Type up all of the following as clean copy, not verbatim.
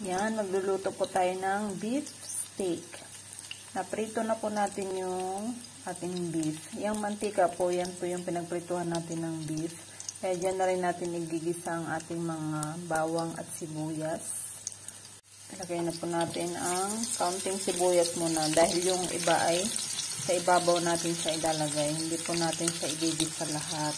Yan, magluluto po tayo ng beef steak. Naprito na po natin yung ating beef. Yung mantika po, yan po yung pinagprituhan natin ng beef. Kaya dyan na rin natin igigisa ang ating mga bawang at sibuyas. Ilagay na po natin ang kaunting sibuyas muna dahil yung iba ay sa ibabaw natin siya ilalagay. Hindi po natin siya igigisa lahat.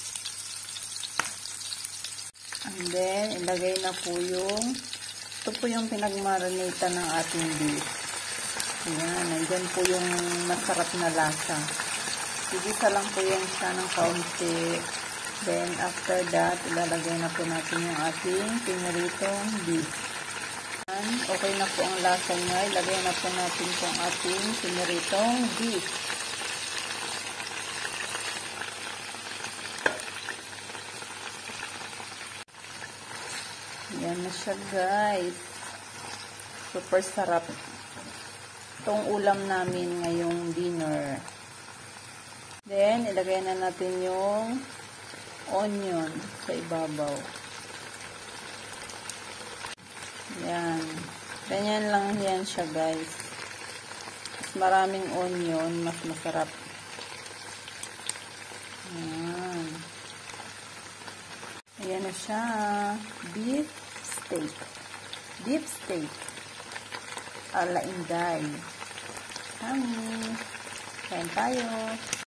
And then, ilagay na po ito po yung pinagmarinata ng ating beef. Ayan, nandyan po yung masarap na lasa. Igisa lang po yan siya ng kaunti. Then, after that, ilalagay na po natin yung ating piniritong beef. Ayan, okay na po ang lasa niya. Ilagay na po natin yung ating piniritong beef. Yan na siya, guys. Super sarap. Itong ulam namin ngayong dinner. Then, ilagay na natin yung onion sa ibabaw. Yan. Ganyan lang yan siya, guys. Mas maraming onion, mas masarap. Yan. Ayan na siya. Beef steak. Beef steak. Ala Inday. Kami. Kain tayo.